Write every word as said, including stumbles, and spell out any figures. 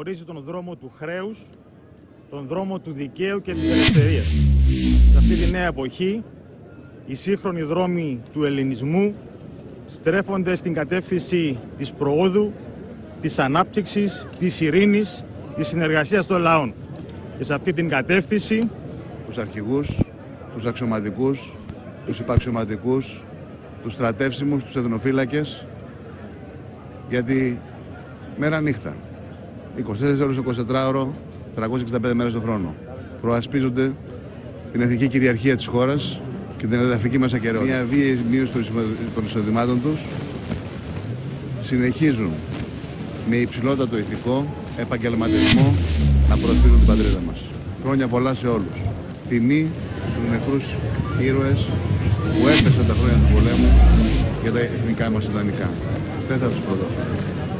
χωρίζει τον δρόμο του χρέους, τον δρόμο του δικαίου και της ελευθερίας. Σε αυτή τη νέα εποχή, οι σύγχρονοι δρόμοι του ελληνισμού στρέφονται στην κατεύθυνση της προόδου, της ανάπτυξης, της ειρήνης, της συνεργασίας των λαών. Και σε αυτή την κατεύθυνση, τους αρχηγούς, τους αξιωματικούς, τους υπαξιωματικούς, τους στρατεύσιμους, τους εθνοφύλακες, γιατί μέρα νύχτα, είκοσι τέσσερις ώρες το εικοσιτετράωρο, τριακόσιες εξήντα πέντε μέρες το χρόνο, προασπίζονται την εθνική κυριαρχία της χώρας και την εδαφική μας ακεραιότητα. Μια βίαιη μείωση των εισοδημάτων τους, συνεχίζουν με υψηλότατο ηθικό επαγγελματισμό να προασπίζουν την πατρίδα μας. Χρόνια πολλά σε όλους. Τιμή στους νεκρούς ήρωες που έπεσαν τα χρόνια του πολέμου για τα εθνικά μας ιδανικά. Δεν θα τους προδώσουμε.